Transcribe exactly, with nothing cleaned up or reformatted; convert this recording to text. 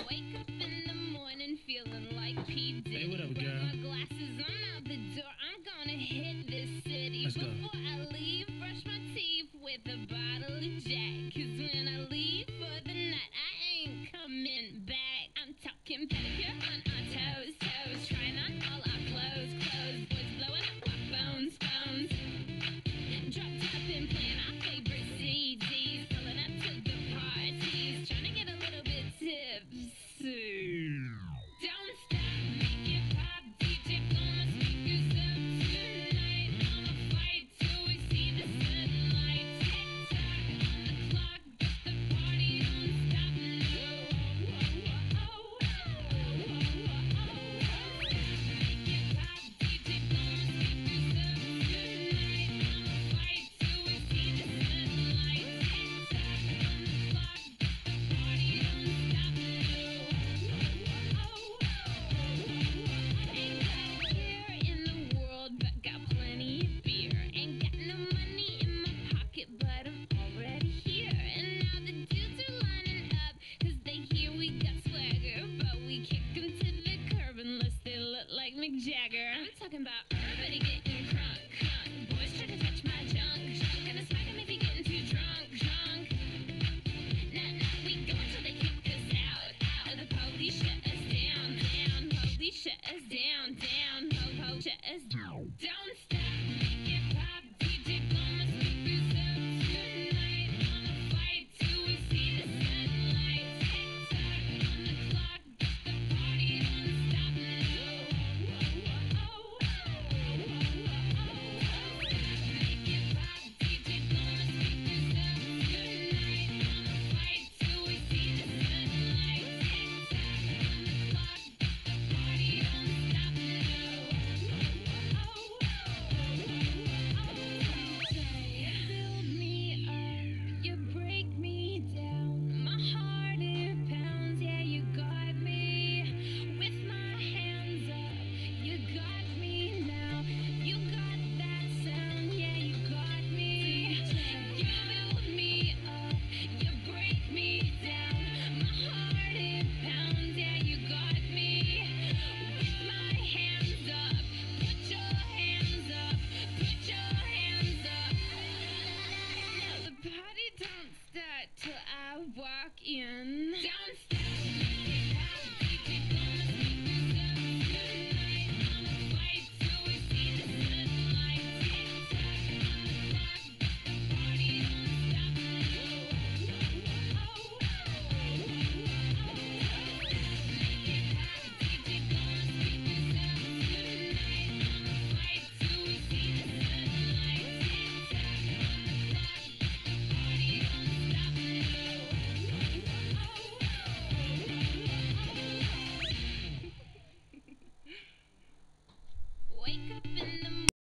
Wake up in the morning feeling like P. Diddy. Hey, what up, Grab girl? my glasses, I'm out the door. I'm gonna hit this city. Let's go. Before I leave, brush my teeth with a bottle of Jack. Cause when I leave for the night, I ain't coming back. I'm talking pedicure on our toes, toes. Trying on all our clothes, clothes. Boys blowing up our phones, phones. Dropped up and playing our favorite C Ds. Pulling up to the parties. Trying to get a little bit tipsy. Don't stop, make it pop. D J blow my speakers up tonight. I'ma fight till we see the sunlight. Tick tock on the clock, but the party don't stop. No. Whoa, whoa, whoa, whoa, whoa. Make it pop, D J blow my speakers up tonight. I'ma fight till we see the sunlight. Tick tock on the clock, but the party don't stop. No. Ain't got a care in the world, but got plenty of beer. Ain't got no money in my pocket, but I'm already here. And now the dudes are lining up, cause they hear we got swagger. But we kick 'em to the curb unless they look like Mick Jagger. I'm talking about everybody getting crunk, crunk. Boys try to touch my junk, junk. Gonna smack 'em if you're getting too drunk, drunk. Nah, nah, we go until they kick us out, out. The police shut us down, down. Police shut us down, down.